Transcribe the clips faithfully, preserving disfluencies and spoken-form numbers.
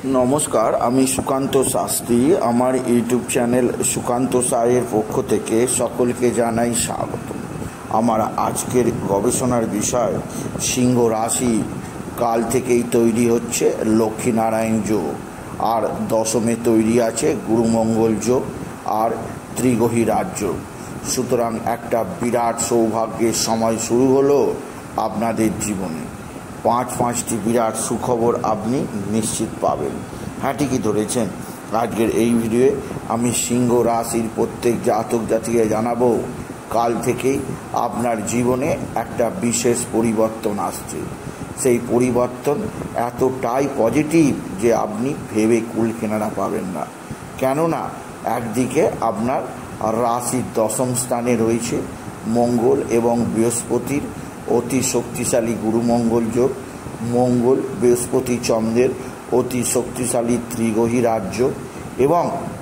নমস্কার, আমি সুকান্ত শাস্ত্রী। আমার ইউটিউব চ্যানেল সুকান্ত সায়ের পক্ষ থেকে সকলকে জানাই স্বাগত। আমার আজকের গবেষণার বিষয় সিংহ রাশি কাল থেকেই তৈরি হচ্ছে লক্ষ্মীনারায়ণ যোগ, আর দশমে তৈরি আছে গুরুমঙ্গল যোগ আর ত্রিগ্রহী রাজযোগ। সুতরাং একটা বিরাট সৌভাগ্যের সময় শুরু হলো আপনাদের জীবনে। পাঁচ পাঁচটি বিরাট সুখবর আপনি নিশ্চিত পাবেন। হ্যাঁ, ঠিকই ধরেছেন। আজকের এই ভিডিওয়ে আমি সিংহ রাশির প্রত্যেক জাতক জাতিকে জানাবো কাল থেকেই আপনার জীবনে একটা বিশেষ পরিবর্তন আসছে। সেই পরিবর্তন এতটাই পজিটিভ যে আপনি ভেবে কুল কিনারা পাবেন না। কেননা একদিকে আপনার রাশির দশম স্থানে রয়েছে মঙ্গল এবং বৃহস্পতির অতি শক্তিশালী গুরুমঙ্গল যোগ, মঙ্গল বৃহস্পতি চন্দ্রের অতি শক্তিশালী ত্রিগ্রহী রাজযোগ এবং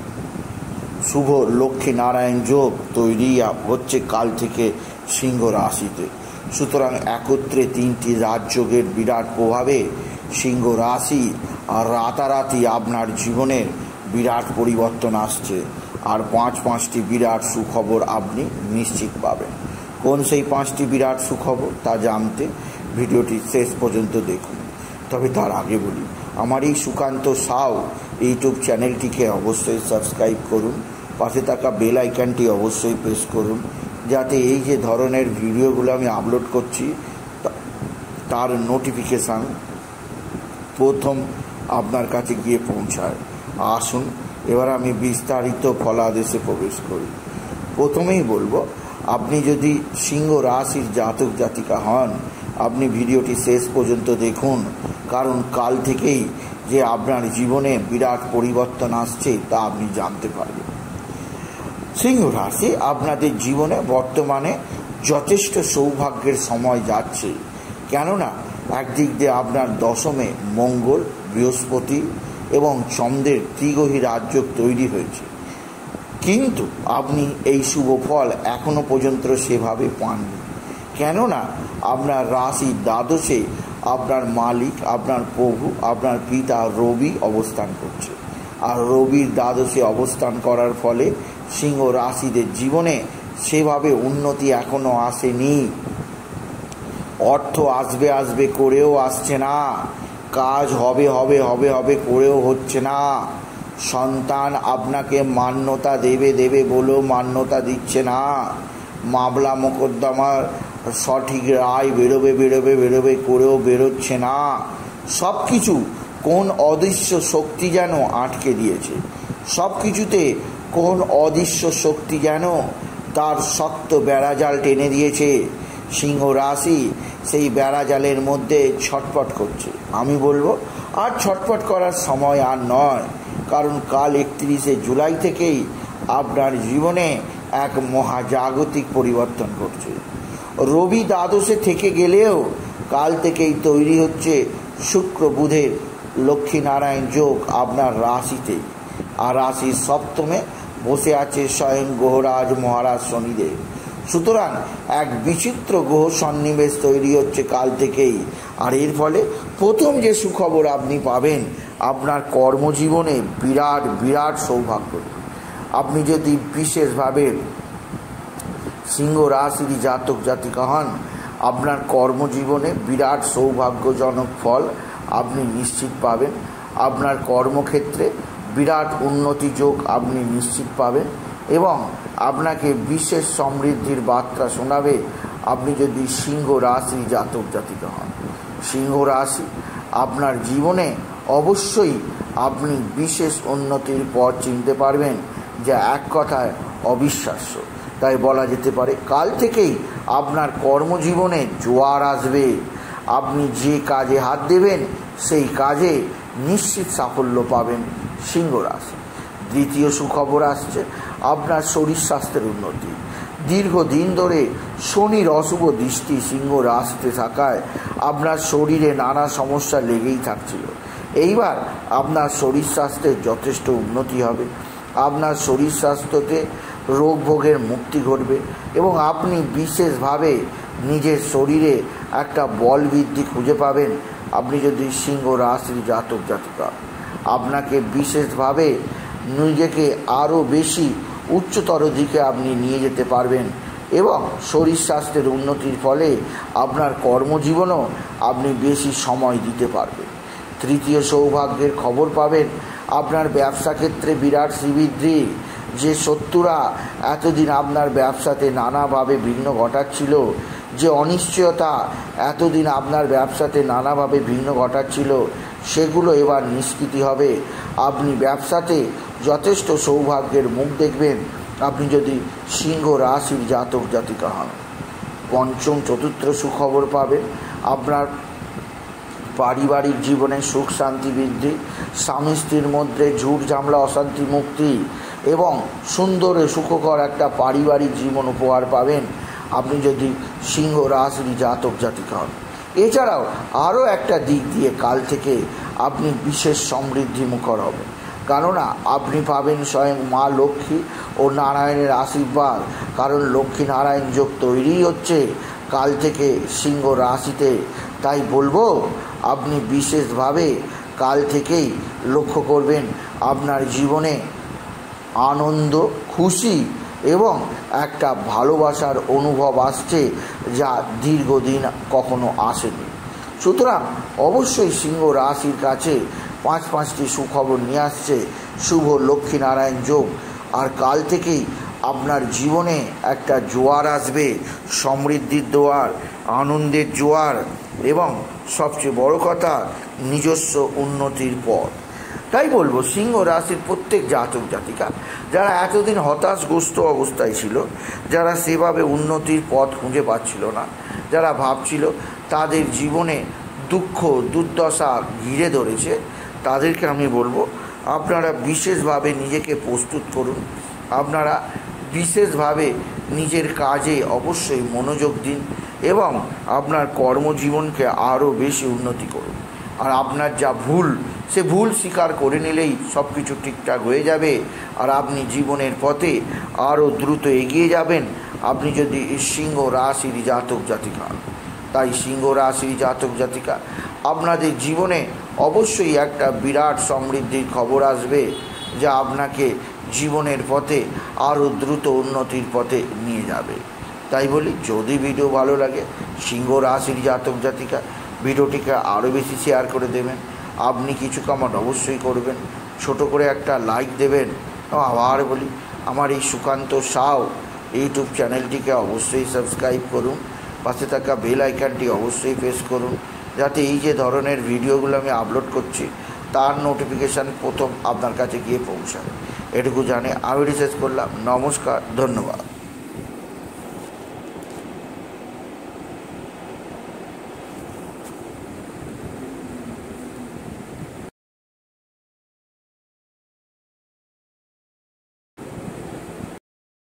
শুভ লক্ষ্মীনারায়ণ যোগ তৈরি হচ্ছে কাল থেকে সিংহ রাশিতে। সুতরাং একত্রে তিনটি রাজযোগের বিরাট প্রভাবে সিংহ রাশি আর রাতারাতি আপনার জীবনের বিরাট পরিবর্তন আসছে, আর পাঁচ পাঁচটি বিরাট সুখবর আপনি নিশ্চিত পাবেন। কোন সেই পাঁচটি বিরাট সুখবর তা জানতে ভিডিওটি শেষ পর্যন্ত দেখুন। তবে তার আগে বলি, আমার এই সুকান্ত সাউ ইউটিউব চ্যানেলটিকে অবশ্যই সাবস্ক্রাইব করুন, পাশে থাকা বেল আইকনটি অবশ্যই প্রেস করুন, যাতে এই যে ধরনের ভিডিওগুলো আমি আপলোড করছি তার নোটিফিকেশান প্রথম আপনার কাছে গিয়ে পৌঁছায়। আসুন এবার আমি বিস্তারিত ফলাদেশে প্রবেশ করি। প্রথমেই বলবো, আপনি যদি সিংহ রাশির জাতক জাতিকা হন, আপনি ভিডিওটি শেষ পর্যন্ত দেখুন, কারণ কাল থেকেই যে আপনার জীবনে বিরাট পরিবর্তন আসছে তা আপনি জানতে পারবেন। সিংহ রাশি আপনাদের জীবনে বর্তমানে যথেষ্ট সৌভাগ্যের সময় যাচ্ছে। কেননা একদিক দিয়ে আপনার দশমে মঙ্গল বৃহস্পতি এবং চন্দ্রের ত্রিগ্রহী রাজযোগ তৈরি হয়েছে, কিন্তু আপনি এই শুভ ফল এখনো পর্যন্ত সেভাবে পাননি। কেননা আপনার রাশি দ্বাদশে আপনার মালিক, আপনার প্রভু, আপনার পিতা রবি অবস্থান করছে, আর রবির দ্বাদশে অবস্থান করার ফলে সিংহ রাশিদের জীবনে সেভাবে উন্নতি এখনো আসেনি। অর্থ আসবে আসবে করেও আসছে না, কাজ হবে হবে হবে হবে করেও হচ্ছে না, সন্তান আপনাকে মান্যতা দেবে দেবে বলেও মান্যতা দিচ্ছে না, মামলা মোকদ্দমার সঠিক রায় বেরোবে বেরোবে বেরোবে করেও বেরোচ্ছে না। সব কিছু কোন অদৃশ্য শক্তি যেন আটকে দিয়েছে, সব কিছুতে কোন অদৃশ্য শক্তি যেন তার শক্ত বেড়াজাল টেনে দিয়েছে। সিংহ রাশি সেই বেড়াজালের মধ্যে ছটপট করছে। আমি বলবো আর ছটপট করার সময় আর নয়, কারণ কাল একত্রিশে জুলাই থেকেই আপনার জীবনে এক মহাজাগতিক পরিবর্তন ঘটছে। রবি দ্বাদশে থেকে গেলেও কাল থেকেই তৈরি হচ্ছে শুক্র বুধের লক্ষ্মীনারায়ণ যোগ আপনার রাশিতে, আর রাশির সপ্তমে বসে আছে স্বয়ং গ্রহরাজ মহারাজ শনিদেব। সুতরাং এক বিচিত্র গ্রহ সন্নিবেশ তৈরি হচ্ছে কাল থেকেই, আর এর ফলে প্রথম যে সুখবর আপনি পাবেন, আপনার কর্মজীবনে বিরাট বিরাট সৌভাগ্য। আপনি যদি বিশেষভাবে সিংহ রাশির জাতক জাতিকা হন, আপনার কর্মজীবনে বিরাট সৌভাগ্যজনক ফল আপনি নিশ্চিত পাবেন। আপনার কর্মক্ষেত্রে বিরাট উন্নতি যোগ আপনি নিশ্চিত পাবেন এবং আপনাকে বিশেষ সমৃদ্ধির বার্তা শোনাবে আপনি যদি সিংহ রাশির জাতক জাতিকা হন। সিংহ রাশি আপনার জীবনে অবশ্যই আপনি বিশেষ উন্নতির পথ চিনতে পারবেন, যা এক কথায় অবিশ্বাস্য। তাই বলা যেতে পারে কাল থেকেই আপনার কর্মজীবনে জোয়ার আসবে। আপনি যে কাজে হাত দেবেন সেই কাজে নিশ্চিত সাফল্য পাবেন সিংহ রাশি। দ্বিতীয় সুখবর আসছে আপনার শরীর স্বাস্থ্যের উন্নতি। দীর্ঘদিন ধরে শনির অশুভ দৃষ্টি সিংহ রাশিতে থাকায় আপনার শরীরে নানা সমস্যা লেগেই থাকছিল। এইবার আপনার শরীর স্বাস্থ্যের যথেষ্ট উন্নতি হবে, আপনার শরীর স্বাস্থ্যতে রোগ ভোগের মুক্তি ঘটবে এবং আপনি বিশেষভাবে নিজের শরীরে একটা বল বৃদ্ধি খুঁজে পাবেন আপনি যদি সিংহ রাশির জাতক জাতিকা। আপনাকে বিশেষভাবে নিজেকে আরও বেশি উচ্চতর দিকে আপনি নিয়ে যেতে পারবেন এবং শরীর স্বাস্থ্যের উন্নতির ফলে আপনার কর্মজীবনও আপনি বেশি সময় দিতে পারবেন। তৃতীয় সৌভাগ্যের খবর পাবেন আপনার ব্যবসা ক্ষেত্রে বিরাট শ্রীবৃদ্ধি। যে শত্রুরা এতদিন আপনার ব্যবসাতে নানাভাবে বিঘ্ন ঘটাচ্ছিল, যে অনিশ্চয়তা এতদিন আপনার ব্যবসাতে নানাভাবে বিঘ্ন ঘটাচ্ছিল, সেগুলো এবার নিষ্কৃতি হবে। আপনি ব্যবসাতে যথেষ্ট সৌভাগ্যের মুখ দেখবেন আপনি যদি সিংহ রাশির জাতক জাতিকা হন। পঞ্চম চতুর্থ সুখবর পাবেন আপনার পারিবারিক জীবনে সুখ শান্তি বৃদ্ধি, স্বামী স্ত্রীর মধ্যে ঝুট ঝামেলা অশান্তি মুক্তি এবং সুন্দর সুখকর একটা পারিবারিক জীবন উপহার পাবেন আপনি যদি সিংহ রাশির জাতক জাতিকা হন। এছাড়াও আরও একটা দিক দিয়ে কাল থেকে আপনি বিশেষ সমৃদ্ধি মুখর হবেন, কেননা আপনি পাবেন স্বয়ং মা লক্ষ্মী ও নারায়ণের আশীর্বাদ। কারণ লক্ষ্মী নারায়ণ যোগ তৈরি হচ্ছে কাল থেকে সিংহ রাশিতে। তাই বলবো আপনি বিশেষভাবে কাল থেকেই লক্ষ্য করবেন আপনার জীবনে আনন্দ, খুশি এবং একটা ভালোবাসার অনুভব আসছে, যা দীর্ঘদিন কখনো আসেনি। সুতরাং অবশ্যই সিংহ রাশির কাছে পাঁচ পাঁচটি সুখবর নিয়ে আসছে শুভ লক্ষ্মীনারায়ণ যোগ। আর কাল থেকেই আপনার জীবনে একটা জোয়ার আসবে, সমৃদ্ধির জোয়ার, আনন্দের জোয়ার এবং সবচেয়ে বড় কথা নিজস্ব উন্নতির পথ। তাই বলবো সিংহ রাশির প্রত্যেক জাতক জাতিকা যারা এতদিন হতাশগ্রস্ত অবস্থায় ছিল, যারা সেভাবে উন্নতির পথ খুঁজে পাচ্ছিল না, যারা ভাবছিল তাদের জীবনে দুঃখ দুর্দশা ঘিরে ধরেছে, তাদেরকে আমি বলবো আপনারা বিশেষভাবে নিজেকে প্রস্তুত করুন। আপনারা বিশেষভাবে নিজের কাজে অবশ্যই মনোযোগ দিন এবং আপনার কর্মজীবনকে আরও বেশি উন্নতি করুন। আর আপনার যা ভুল সে ভুল স্বীকার করে নিলেই সব কিছু ঠিকঠাক হয়ে যাবে আর আপনি জীবনের পথে আরও দ্রুত এগিয়ে যাবেন আপনি যদি সিংহ রাশির জাতক জাতিকা হন। তাই সিংহ রাশির জাতক জাতিকা আপনাদের জীবনে অবশ্যই একটা বিরাট সমৃদ্ধির খবর আসবে, যা আপনাকে জীবনের পথে আরও দ্রুত উন্নতির পথে নিয়ে যাবে। তাই বলি যদি ভিডিও ভালো লাগে সিংহ রাশির জাতক জাতিকা ভিডিওটিকে আরও বেশি শেয়ার করে দেবেন। আপনি কিছু কমেন্ট অবশ্যই করবেন, ছোট করে একটা লাইক দেবেন। আবার বলি আমার এই সুকান্ত সাউ ইউটিউব চ্যানেলটিকে অবশ্যই সাবস্ক্রাইব করুন, পাশে থাকা বেল আইকনটি অবশ্যই প্রেস করুন, যাতে এই যে ধরনের ভিডিওগুলো আমি আপলোড করছি তার নোটিফিকেশান প্রথম আপনার কাছে গিয়ে পৌঁছায়। এটুকু জানে আমি রিসার্চ করলাম। নমস্কার, ধন্যবাদ।